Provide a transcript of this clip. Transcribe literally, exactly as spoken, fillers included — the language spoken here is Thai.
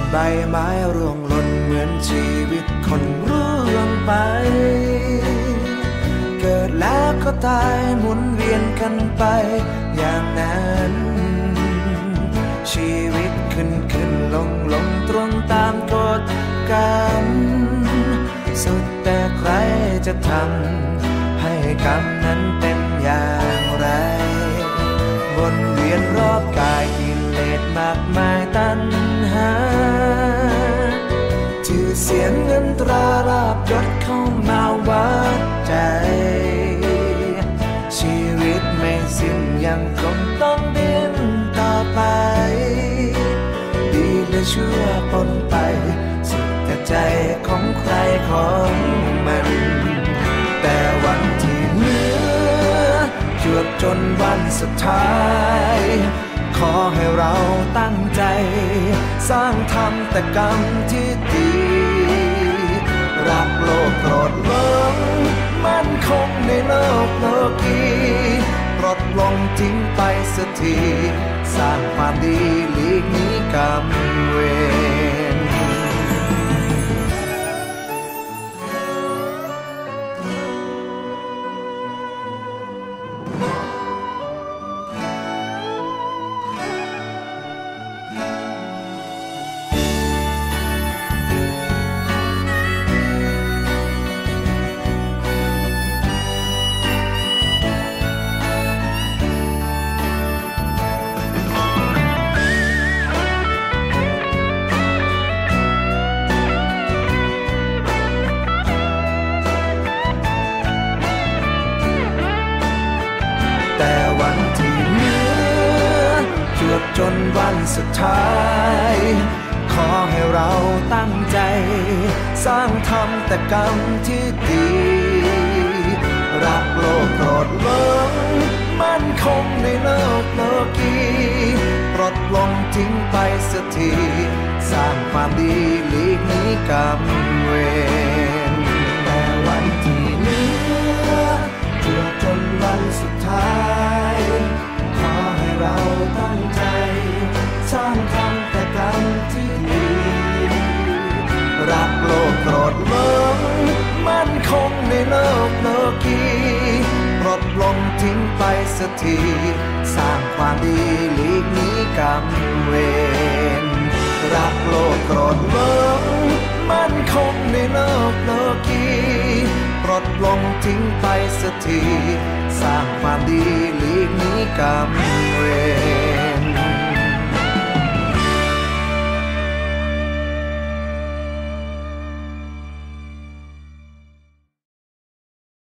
ใบไม้ร่วงหล่นเหมือนชีวิตคนร่วงไปเกิดแล้วก็ตายหมุนเวียนกันไปอย่างนั้นชีวิตขึ้นขึ้นลงลงตรงตามกฎกรรมสุดแต่ใครจะทำให้กรรมนั้นเป็นอย่างไรวนเวียนรอบกายกิเลสมากมายตัณหาชื่อเสียงเงินตราลาภยศเข้ามาวัดใจชีวิตไม่สิ้นยังคงต้องดิ้นต่อไปดีและชั่วปนไปสุดแต่ใจของใครของมันแต่วันที่เหลือจวบจนวันสุดท้ายขอให้เราตั้งใจสร้างทำแต่กรรมที่ดีรักโลกโกรธหลงมั่นคงในโลกโลกีปลดลงทิ้งไปสักทีสร้างความดีหลีกหนีกรรมเวรจนวันสุดท้ายขอให้เราตั้งใจสร้างทำแต่กรรมที่ดีรักโลกโกรธหลงมั่นคงในโลกโลกีปลดลงทิ้งไปสักทีสร้างความดีหลีกหนีกรรมเวรแต่วันที่เหลือจวบจนวันสุดท้ายขอให้เราตั้งใจสร้างทำแต่กรรมที่ดีรักโลกโกรธหลงมั่นคงในโลกโลกีปลดลงทิ้งไปสักทีสร้างความดีหลีกหนีกรรมเวรรักโลกโกรธหลงมั่นคงในโลกโลกีปลดลงทิ้งไปสักทีสร้างความดีหลีกหนีกรรมเวร